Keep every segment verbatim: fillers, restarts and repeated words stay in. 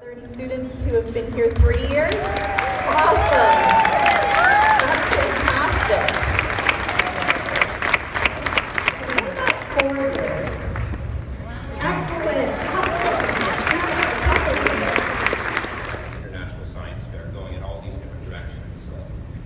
thirty students who have been here three years? Awesome! That's fantastic. What about four years? Excellent! International Science Fair, going in all these different directions. So.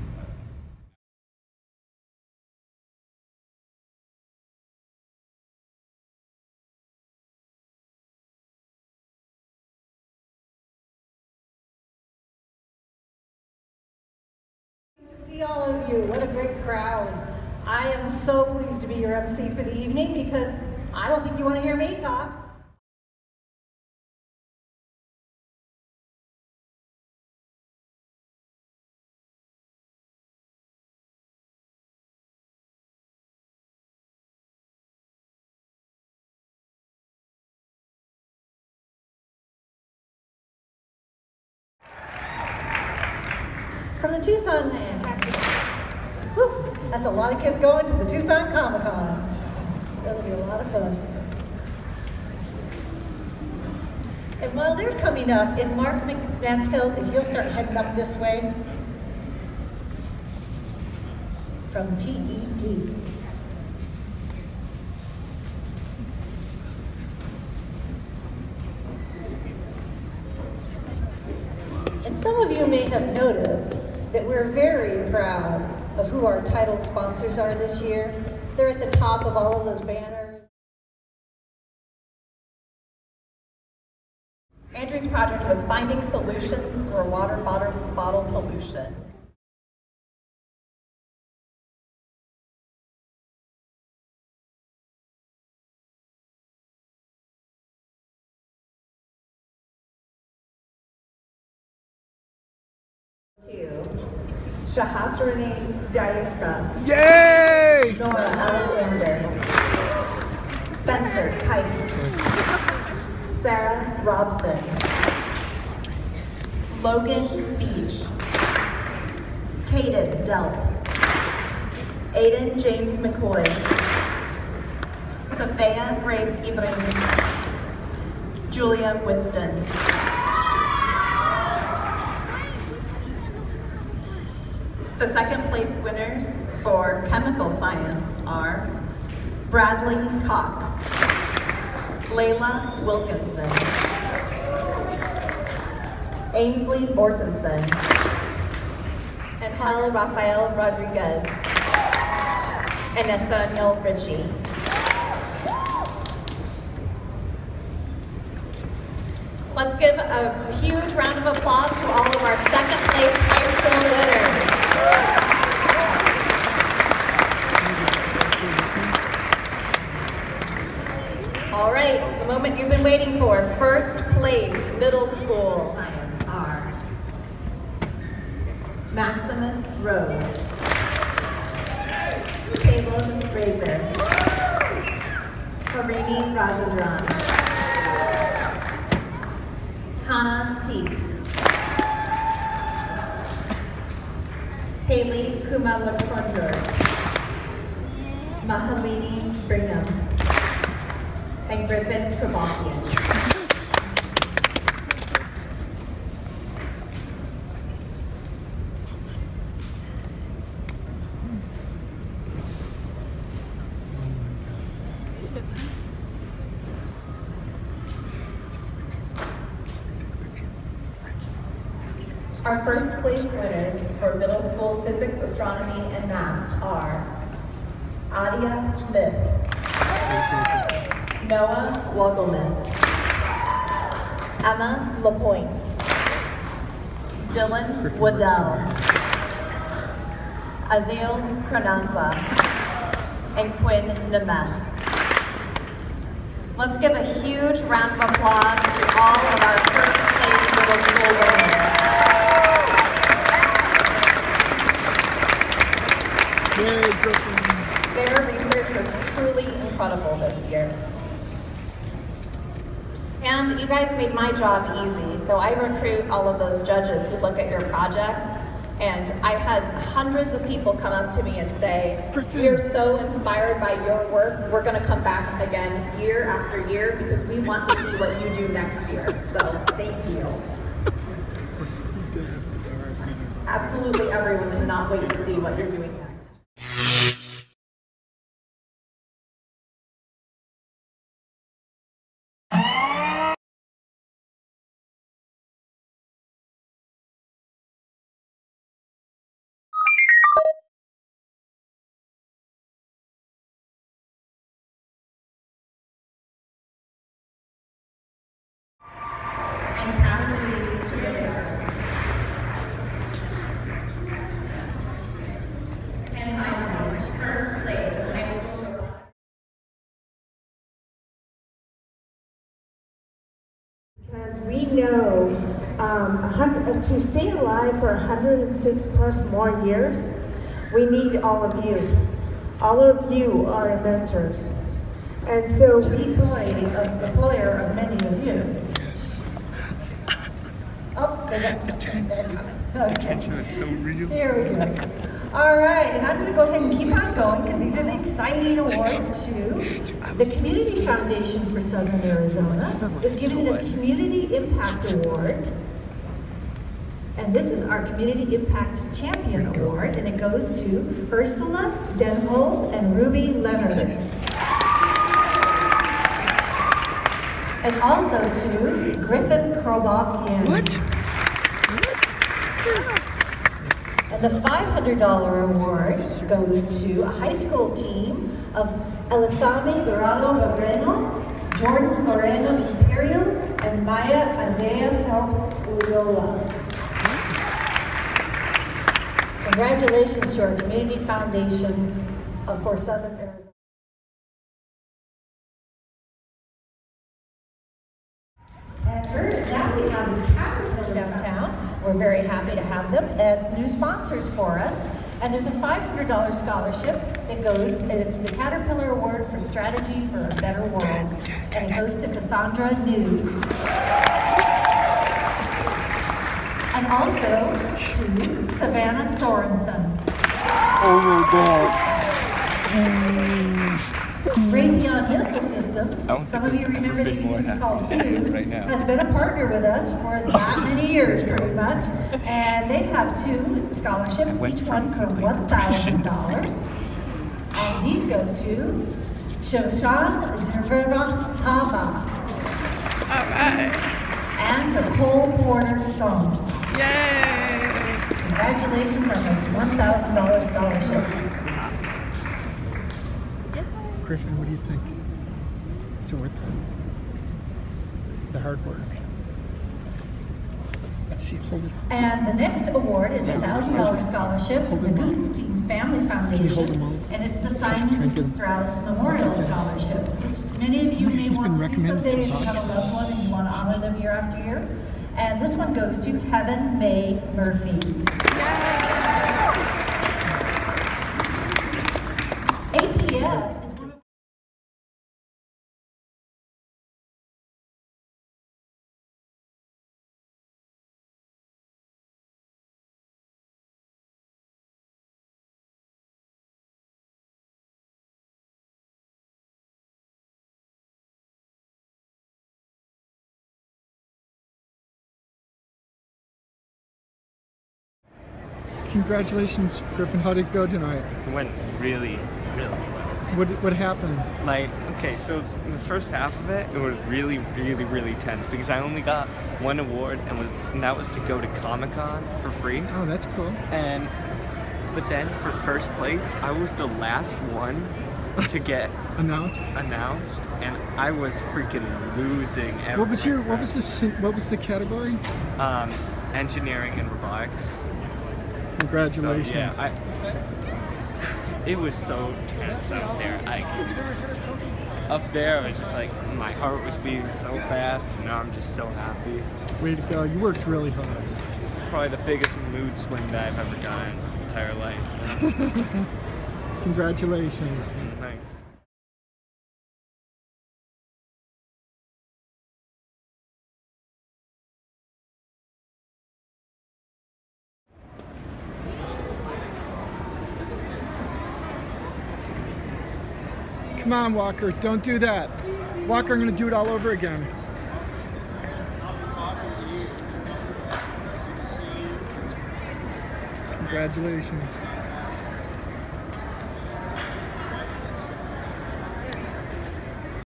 To see all of you, what a great crowd. I am so pleased to be your M C for the evening because I don't think you want to hear me talk. From the Tucson capital. Whew, that's a lot of kids going to the Tucson Comic-Con. That'll be a lot of fun. And while they're coming up, if Mark Mansfield, if you'll start heading up this way from T E P. And some of you may have noticed that we're very proud of who our title sponsors are this year. They're at the top of all of those banners. Andrew's project was finding solutions for water bottle, bottle pollution. Shahasrani Dayishka. Yay! Nora Alexander. Spencer Kite. Sarah Robson. Logan Beach. Caden Delp. Aiden James McCoy. Safaya Grace Ibrahim. Julia Winston. The second place winners for chemical science are Bradley Cox, Layla Wilkinson, Ainsley Bortonson, and Hal Rafael Rodriguez, and Nathaniel Ritchie. Let's give a huge round of applause to all of our second place high school winners. All right, the moment you've been waiting for. First place middle school science are Maximus Rose, Caleb Razor, Harini Rajendran, Hannah Teague, Haley Kumalakornjord, Mahalini Brigham, and Griffin Kravakian. Our first place winners for middle school physics, astronomy, and math are Adia Smith, Noah Wogelmuth, Emma Lapointe, Dylan Waddell, Azil Kronanza, and Quinn Nemeth. Let's give a huge round of applause to all of our first place middle school winners. Their research was truly incredible this year. And you guys made my job easy, so I recruit all of those judges who look at your projects, and I had hundreds of people come up to me and say, Griffin, we are so inspired by your work, we're gonna come back again year after year because we want to see what you do next year. So thank you. Absolutely everyone cannot wait to see what you're doing next. Because we know um, a hundred, to stay alive for one hundred six plus more years, we need all of you. All of you are mentors. And so we employ a employer of many of you. Oh, they got The tension, the tension is so real. Here we go. All right, and I'm going to go ahead and keep on going because these are the exciting awards too. The Community Foundation for Southern Arizona is giving a Community Impact Award. And this is our Community Impact Champion Award, and it goes to Ursula Denhol and Ruby Leonards. And also to Griffin Krobakian. What? And the five hundred dollar award goes to a high school team of Elisami Duralo Moreno, Jordan Moreno Imperial, and Maya Andrea Phelps Uyola. Congratulations to our Community Foundation for Southern Arizona. And now we have the Caterpillar downtown. We're very happy to have them as new sponsors for us. And there's a five hundred dollar scholarship that goes, and it's the Caterpillar Award for Strategy for a Better World. And it goes to Cassandra New. And also to Savannah Sorensen. Oh my God. Raytheon Missile Systems, some of you remember they used to be called Hughes, right now. has been a partner with us for that many years pretty much. And they have two scholarships, each one for one thousand dollars. And these go to Shoshan Zerveros-Tava. All right. And to Cole Porter Song. Yay! Congratulations on those one thousand dollar scholarships. Griffin, what do you think? It's worth it. The hard work. Let's see, hold it. And the next award is a one thousand dollar scholarship from the Goons Team Family Foundation, and it's the Simon Strauss Memorial Scholarship, which many of you may want to do someday if you have a loved one and you want to honor them year after year. And this one goes to Heaven May Murphy. A P S is one of Congratulations, Griffin. How did it go tonight? It went really, really well. What what happened? Like, okay, so the first half of it, it was really, really, really tense because I only got one award, and was and that was to go to Comic-Con for free. Oh, that's cool. And but then for first place, I was the last one to get Announced. announced, and I was freaking losing. Every What was your what was the what was the category? um, engineering and robotics. Congratulations. So, yeah, I, it was so tense up there. I, up there, I was just like, my heart was beating so fast, and now I'm just so happy. Way to go. You worked really hard. This is probably the biggest mood swing that I've ever done in my entire life. Congratulations. Thanks. Come on, Walker. Don't do that. Walker, I'm going to do it all over again. Congratulations.